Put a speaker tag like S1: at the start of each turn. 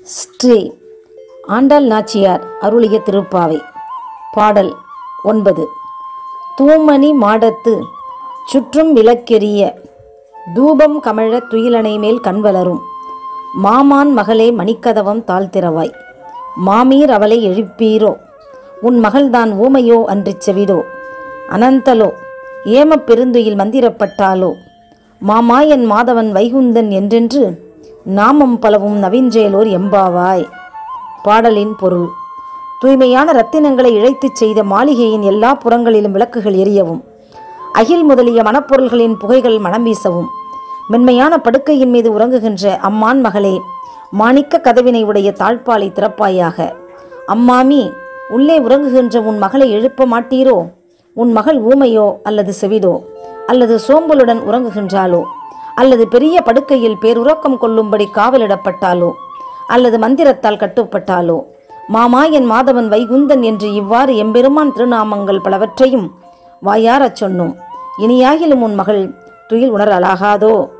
S1: ஸ்ரீ ஆண்டாள் நாச்சியார் அருளிய திருப்பாவை. பாடல் 9. தூமணி மாடத்து சுற்றும் விளக்கெரிய தூபம் கமழ துயிலணை மேல் கண்வளரும் மாமான் மகளே மணிக்கதவம் தாழ்த்திரவாய் மாமீர் அவளை எழுப்பீரோ உன் மகள்தான் ஊமையோ அன்றிச் செவிடோ அனந்தலோ ஏமப் பெருந்துயில் மந்திரப்பட்டாலோ மாமாயன் மாதவன் வைகுந்தன் என்றென்று நாமம் பலவும் நவின்றேலோர் எம்பாவாய். பாடலின் பொருள்: தூய்மையான இரத்தினங்களை இழைத்துச் செய்த மாளிகையின் எல்லா புறங்களிலும் விளக்குகள் எரியவும், அகில் முதலிய மணப்பொருள்களின் புகைகள் மணம் வீசவும், மென்மையான படுக்கையின் மீது உறங்குகின்ற அம்மான் மகளே, மாணிக்க கதவினை உடைய தாழ்பாலை திறப்பாயாக. அம்மாமி, உள்ளே உறங்குகின்ற உன் மகளை எழுப்ப மாட்டீரோ? உன் மகள் ஊமையோ அல்லது செவிடோ அல்லது சோம்பலுடன் உறங்குகின்றாளோ அல்லது பெரிய படுக்கையில் பேருறக்கம் கொள்ளும்படி காவலிடப்பட்டாலோ அல்லது மந்திரத்தால் கட்டுப்பட்டாலோ மாமாயன் மாதவன் வைகுந்தன் என்று இவ்வாறு எம்பெருமான் திருநாமங்கள் பலவற்றையும் வாயாரச் சொன்னோம். இனியாகிலும் உன் மகள் துயில் உணரலாகாதோ?